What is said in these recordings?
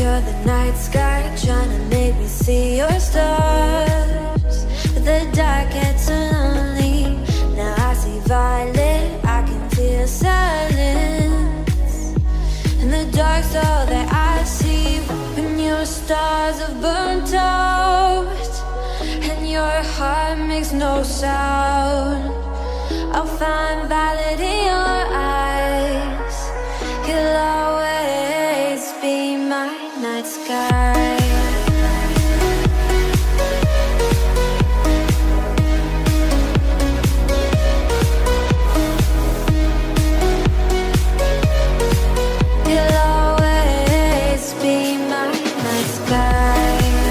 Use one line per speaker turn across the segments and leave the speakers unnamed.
You're the night sky trying to make me see your stars, but the dark gets so lonely. Now I see violet, I can feel silence, and the dark's all that I see. When your stars have burnt out and your heart makes no sound, I'll find violet in your eyes. You'll always be my night sky. You'll always be my night sky.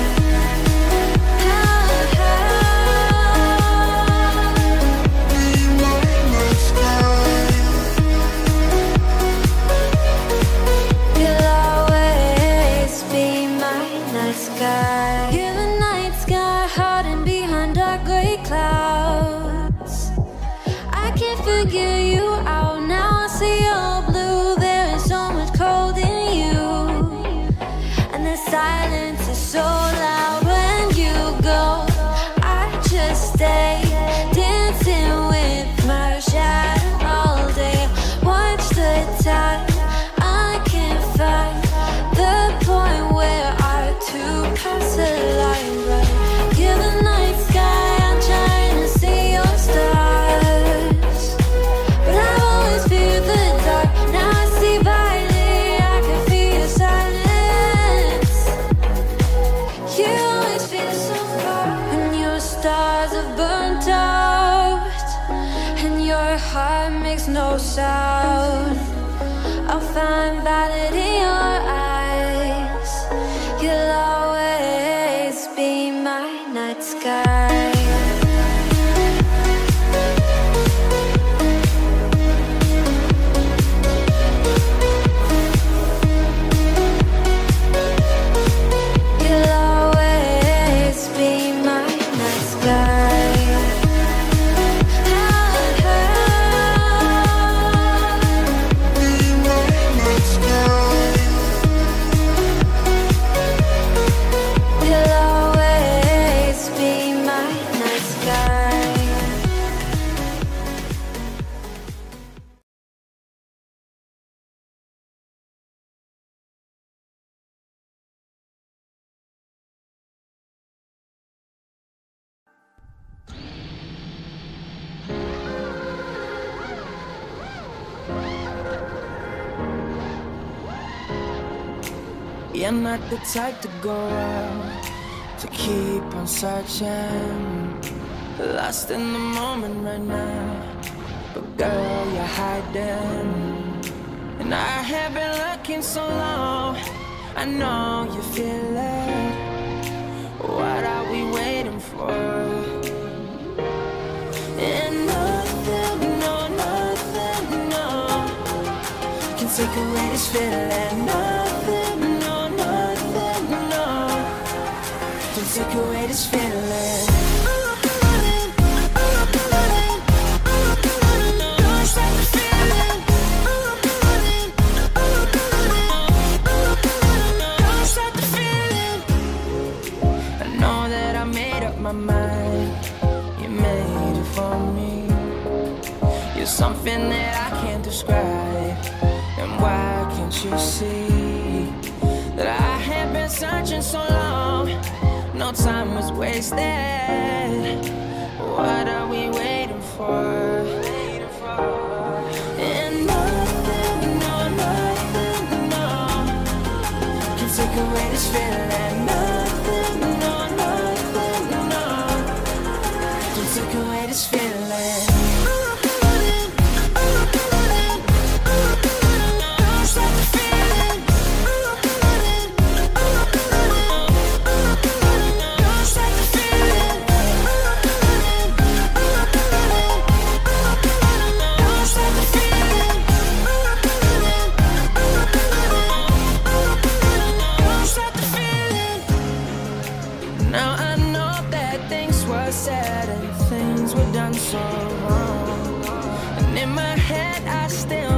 You're the night sky hiding behind dark gray clouds. I can't figure you out now. I see all blue. There is so much cold in you, and the silence is so loud when you go. I just stay dancing with my shadow all day. Watch the tide. I can't find the point where to pass the line, but you're the night sky. I'm trying to see your stars, but I've always feared the dark. Now I see violet, I can feel your silence. You always feel so far when your stars have burnt out and your heart makes no sound. I'll find violet in your eyes. You'll always be my night sky. You'll always be my night sky.
You're not the type to go out, to keep on searching, lost in the moment right now. But girl, you're hiding, and I have been looking so long. I know you feel it. What are we waiting for? And nothing, no, nothing, no, can take away this feeling. Nothing, no, nothing, no, can take away this feeling. My mind, you made it for me. You're something that I can't describe. And why can't you see that I have been searching so long? No time was wasted. What are we waiting for? And nothing, no, nothing, no, can take away this feeling. Nothing, no, nothing, no, can take away this feeling. Now I know that things were said and things were done so wrong, and in my head I still